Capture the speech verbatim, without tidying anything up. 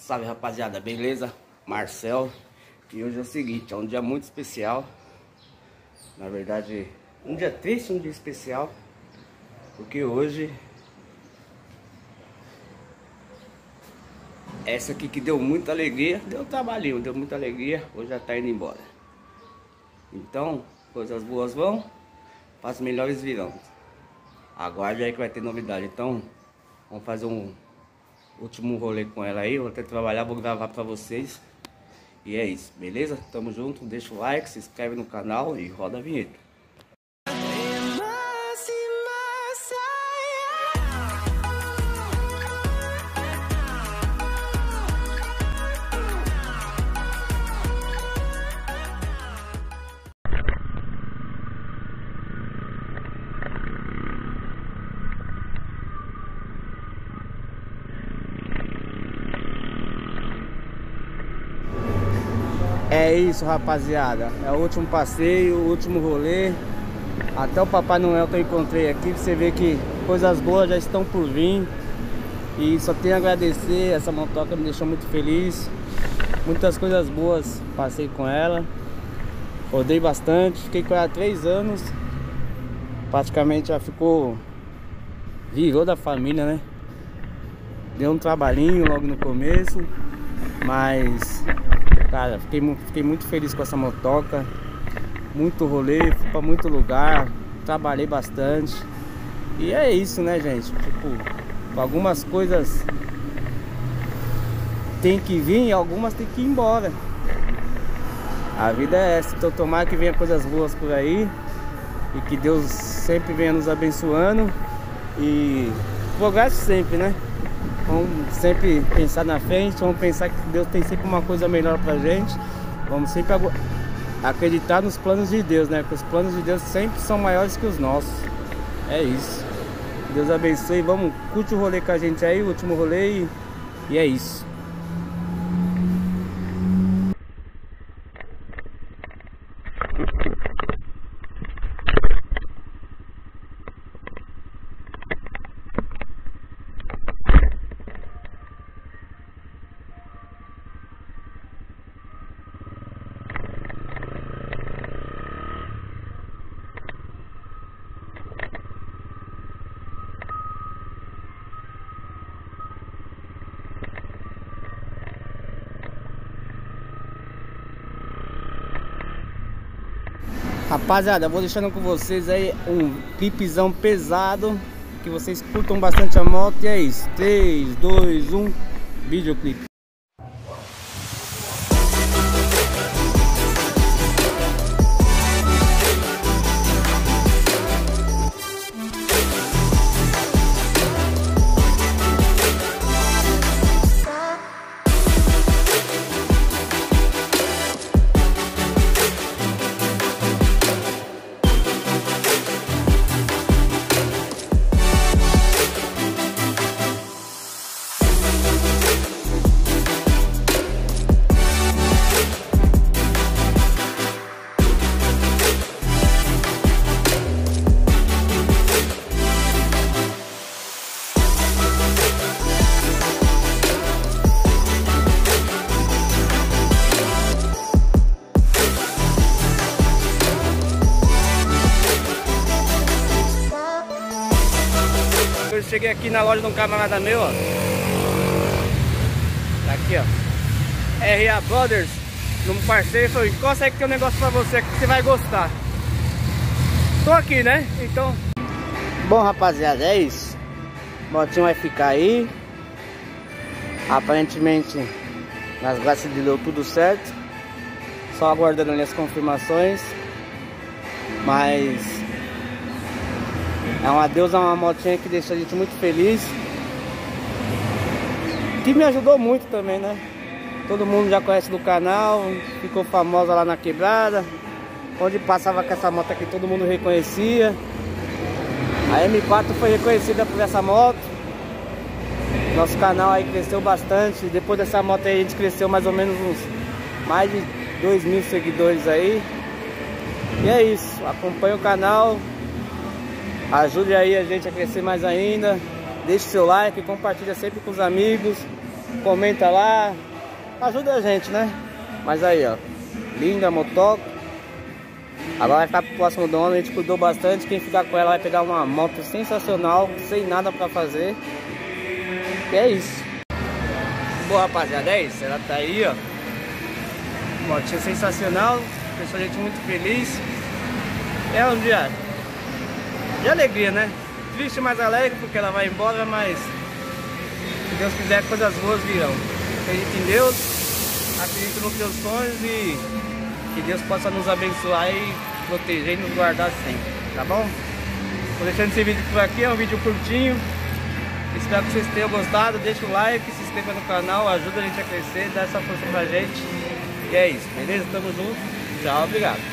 Salve, rapaziada, beleza? Marcel. E hoje é o seguinte, é um dia muito especial. Na verdade, um dia triste, um dia especial. Porque hoje essa aqui que deu muita alegria, deu trabalhinho, deu muita alegria, hoje já tá indo embora. Então, coisas boas vão, as melhores virão. Aguarde aí que vai ter novidade. Então, vamos fazer um último rolê com ela aí. Vou até trabalhar, vou gravar pra vocês. E é isso, beleza? Tamo junto, deixa o like, se inscreve no canal e roda a vinheta. É isso, rapaziada, é o último passeio, o último rolê. Até o Papai Noel que eu encontrei aqui, você vê que coisas boas já estão por vir. E só tenho a agradecer, essa motoca me deixou muito feliz. Muitas coisas boas passei com ela. Rodei bastante, fiquei com ela há três anos. Praticamente já ficou, virou da família, né? Deu um trabalhinho logo no começo, mas cara, fiquei, fiquei muito feliz com essa motoca. Muito rolê, fui pra muito lugar, trabalhei bastante. E é isso, né, gente? Tipo, algumas coisas tem que vir e algumas tem que ir embora. A vida é essa, então tomara que venha coisas boas por aí. E que Deus sempre venha nos abençoando. E progresso sempre, né? Vamos sempre pensar na frente, vamos pensar que Deus tem sempre uma coisa melhor pra gente. Vamos sempre acreditar nos planos de Deus, né? Porque os planos de Deus sempre são maiores que os nossos. É isso. Deus abençoe. Vamos, curte o rolê com a gente aí, o último rolê. E, e é isso. Rapaziada, vou deixando com vocês aí um clipezão pesado, que vocês curtam bastante a moto. E é isso, três, dois, um, videoclipe. Eu cheguei aqui na loja de um camarada meu, ó. Tá aqui, ó, R A Brothers, num parceiro, falou: encosta aí que tem um negócio pra você que você vai gostar. Tô aqui, né? Então, bom, rapaziada, é isso. O motinho vai ficar aí. Aparentemente, nas graças de Deus, tudo certo. Só aguardando ali as confirmações. Mas é um adeus a uma motinha que deixa a gente muito feliz. Que me ajudou muito também, né? Todo mundo já conhece do canal, ficou famosa lá na quebrada. Onde passava com essa moto aqui, todo mundo reconhecia. A M quatro foi reconhecida por essa moto. Nosso canal aí cresceu bastante. Depois dessa moto aí a gente cresceu mais ou menos uns mais de dois mil seguidores aí. E é isso, acompanha o canal. Ajude aí a gente a crescer mais ainda. Deixe seu like, compartilha sempre com os amigos. comenta lá, ajuda a gente, né? Mas aí, ó, linda a motoca. Agora vai ficar pro próximo dono, a gente cuidou bastante. Quem ficar com ela vai pegar uma moto sensacional, sem nada pra fazer. E é isso. Bom, rapaziada, é isso. Ela tá aí, ó. Motinha sensacional, deixou a gente muito feliz. É um dia de alegria, né? Triste, mas alegre, porque ela vai embora, mas se Deus quiser, coisas boas virão. Acredito em Deus, acredito nos teus sonhos e que Deus possa nos abençoar e proteger e nos guardar sempre, tá bom? Vou deixando esse vídeo por aqui, é um vídeo curtinho. Espero que vocês tenham gostado, deixa o like, se inscreva no canal, ajuda a gente a crescer, dá essa força pra gente. E é isso, beleza? Tamo junto, tchau, obrigado.